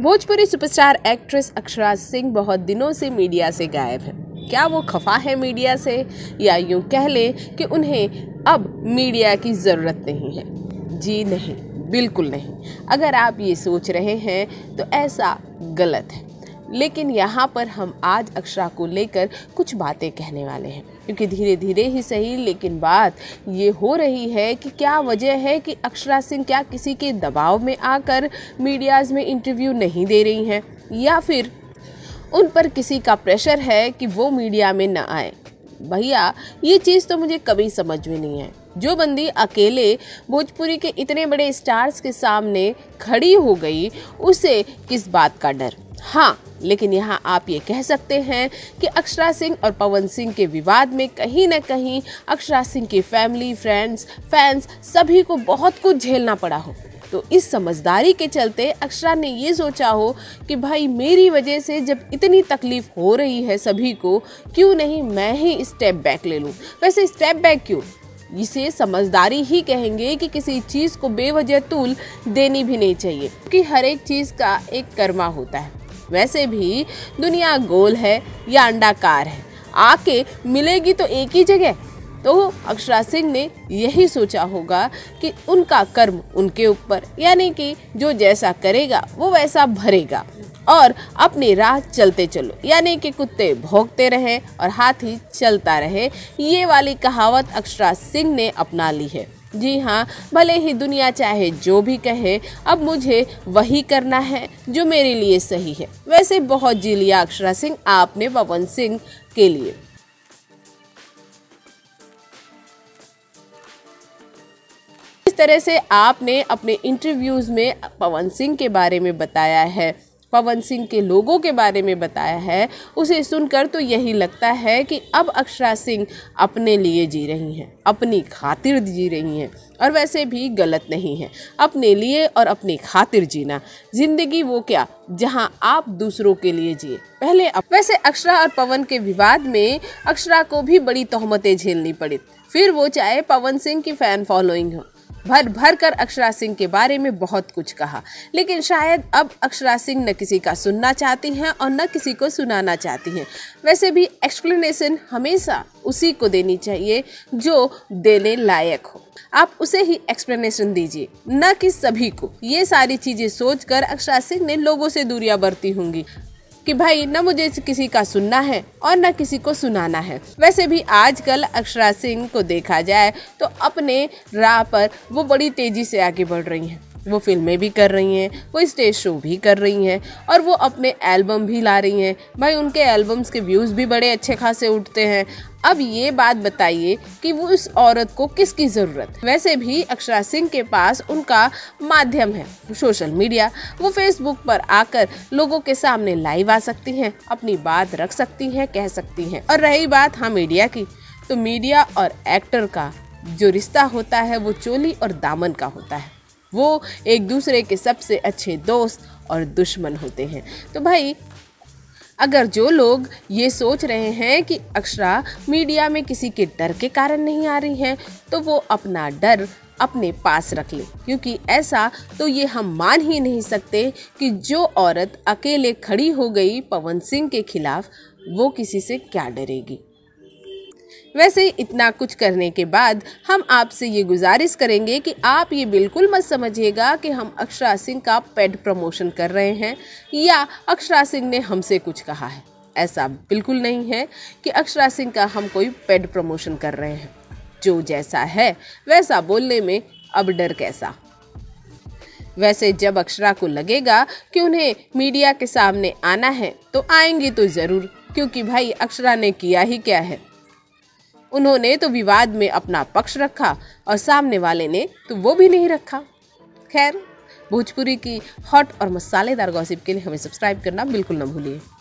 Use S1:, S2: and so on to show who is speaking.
S1: Bhojpuri superstar actress Akshara Singh बहुत दिनों से मीडिया से गायब है। क्या वो खफा है मीडिया से, या यूं कह लें कि उन्हें अब मीडिया की ज़रूरत नहीं है? जी नहीं, बिल्कुल नहीं। अगर आप ये सोच रहे हैं तो ऐसा गलत है। लेकिन यहाँ पर हम आज अक्षरा को लेकर कुछ बातें कहने वाले हैं, क्योंकि धीरे धीरे ही सही लेकिन बात ये हो रही है कि क्या वजह है कि अक्षरा सिंह क्या किसी के दबाव में आकर मीडियाज़ में इंटरव्यू नहीं दे रही हैं, या फिर उन पर किसी का प्रेशर है कि वो मीडिया में न आए। भैया ये चीज़ तो मुझे कभी समझ में नहीं है। जो बंदी अकेले भोजपुरी के इतने बड़े स्टार्स के सामने खड़ी हो गई, उसे किस बात का डर? हाँ, लेकिन यहाँ आप ये कह सकते हैं कि अक्षरा सिंह और पवन सिंह के विवाद में कहीं न कहीं अक्षरा सिंह की फैमिली, फ्रेंड्स, फैंस सभी को बहुत कुछ झेलना पड़ा हो। तो इस समझदारी के चलते अक्षरा ने ये सोचा हो कि भाई मेरी वजह से जब इतनी तकलीफ हो रही है सभी को, क्यों नहीं मैं ही स्टेप बैक ले लूँ। वैसे स्टेप बैक क्यों, इसे समझदारी ही कहेंगे कि किसी चीज़ को बेवजह तूल देनी भी नहीं चाहिए, क्योंकि हर एक चीज़ का एक कर्मा होता है। वैसे भी दुनिया गोल है या अंडाकार है, आके मिलेगी तो एक ही जगह। तो अक्षरा सिंह ने यही सोचा होगा कि उनका कर्म उनके ऊपर, यानी कि जो जैसा करेगा वो वैसा भरेगा, और अपनी राह चलते चलो, यानी कि कुत्ते भौंकते रहे और हाथी चलता रहे। ये वाली कहावत अक्षरा सिंह ने अपना ली है। जी हाँ, भले ही दुनिया चाहे जो भी कहे, अब मुझे वही करना है जो मेरे लिए सही है। वैसे बहुत जी लिया अक्षरा सिंह आपने पवन सिंह के लिए। इस तरह से आपने अपने इंटरव्यूज में पवन सिंह के बारे में बताया है, पवन सिंह के लोगों के बारे में बताया है, उसे सुनकर तो यही लगता है कि अब अक्षरा सिंह अपने लिए जी रही हैं, अपनी खातिर जी रही हैं। और वैसे भी गलत नहीं है अपने लिए और अपनी खातिर जीना। जिंदगी वो क्या जहां आप दूसरों के लिए जिए पहले। वैसे अक्षरा और पवन के विवाद में अक्षरा को भी बड़ी तोहमतें झेलनी पड़ी, फिर वो चाहे पवन सिंह की फैन फॉलोइंग हो। भर भर कर अक्षरा सिंह के बारे में बहुत कुछ कहा, लेकिन शायद अब अक्षरा सिंह न किसी का सुनना चाहती हैं और न किसी को सुनाना चाहती हैं। वैसे भी एक्सप्लेनेशन हमेशा उसी को देनी चाहिए जो देने लायक हो। आप उसे ही एक्सप्लेनेशन दीजिए, न कि सभी को। ये सारी चीज़ें सोचकर अक्षरा सिंह ने लोगों से दूरियां बरती होंगी कि भाई न मुझे किसी का सुनना है और न किसी को सुनाना है। वैसे भी आजकल अक्षरा सिंह को देखा जाए तो अपने राह पर वो बड़ी तेजी से आगे बढ़ रही हैं। वो फिल्में भी कर रही हैं, वो स्टेज शो भी कर रही हैं, और वो अपने एल्बम भी ला रही हैं। भाई उनके एल्बम्स के व्यूज़ भी बड़े अच्छे खासे उठते हैं। अब ये बात बताइए कि वो उस औरत को किसकी ज़रूरत। वैसे भी अक्षरा सिंह के पास उनका माध्यम है सोशल मीडिया। वो फेसबुक पर आकर लोगों के सामने लाइव आ सकती हैं, अपनी बात रख सकती हैं, कह सकती हैं। और रही बात मीडिया की, तो मीडिया और एक्टर का जो रिश्ता होता है वो चोली और दामन का होता है। वो एक दूसरे के सबसे अच्छे दोस्त और दुश्मन होते हैं। तो भाई अगर जो लोग ये सोच रहे हैं कि अक्षरा मीडिया में किसी के डर के कारण नहीं आ रही हैं, तो वो अपना डर अपने पास रख ले, क्योंकि ऐसा तो ये हम मान ही नहीं सकते कि जो औरत अकेले खड़ी हो गई पवन सिंह के खिलाफ, वो किसी से क्या डरेगी। वैसे इतना कुछ करने के बाद हम आपसे ये गुजारिश करेंगे कि आप ये बिल्कुल मत समझिएगा कि हम अक्षरा सिंह का पेड प्रमोशन कर रहे हैं या अक्षरा सिंह ने हमसे कुछ कहा है। ऐसा बिल्कुल नहीं है कि अक्षरा सिंह का हम कोई पेड प्रमोशन कर रहे हैं। जो जैसा है वैसा बोलने में अब डर कैसा। वैसे जब अक्षरा को लगेगा कि उन्हें मीडिया के सामने आना है तो आएंगी तो ज़रूर, क्योंकि भाई अक्षरा ने किया ही क्या है। उन्होंने तो विवाद में अपना पक्ष रखा और सामने वाले ने तो वो भी नहीं रखा। खैर, भोजपुरी की हॉट और मसालेदार गॉसिप के लिए हमें सब्सक्राइब करना बिल्कुल न भूलिए।